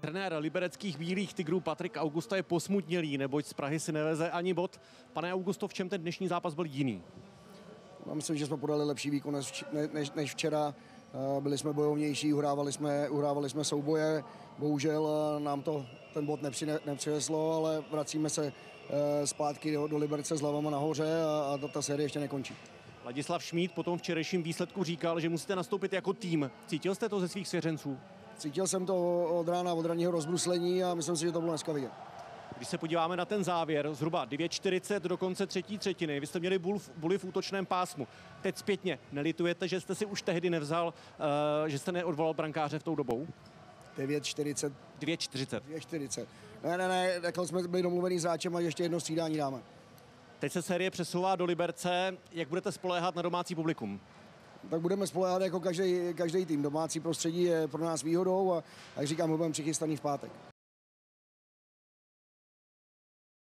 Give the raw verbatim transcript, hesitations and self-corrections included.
Trenér libereckých Bílých tigrů Patrik Augusta je posmutnělý, neboť z Prahy si neveze ani bod. Pane Augusto, v čem ten dnešní zápas byl jiný? Já myslím, že jsme podali lepší výkon než, než, než včera. Byli jsme bojovnější, uhrávali jsme, uhrávali jsme souboje. Bohužel nám to ten bod nepřine, nepřineslo, ale vracíme se zpátky do, do Liberce s hlavama nahoře a, a ta, ta série ještě nekončí. Ladislav Šmíd po tom včerejším výsledku říkal, že musíte nastoupit jako tým. Cítil jste to ze svých svěřenců? Cítil jsem to od rána, od ranního rozbruslení a myslím si, že to bylo dneska vidět. Když se podíváme na ten závěr, zhruba devět čtyřicet do konce třetí třetiny, vy jste měli buly v útočném pásmu. Teď zpětně nelitujete, že jste si už tehdy nevzal, uh, že jste neodvolal brankáře v tou dobou? devět čtyřicet. dvě čtyřicet. dvě čtyřicet. Ne, ne, ne, takhle jsme byli domluvený s hráčem a ještě jedno střídání dáme. Teď se série přesouvá do Liberce. Jak budete spoléhat na domácí publikum? Tak budeme spoléhat jako každý, každý tým. Domácí prostředí je pro nás výhodou a, jak říkám, budeme přichystaný v pátek.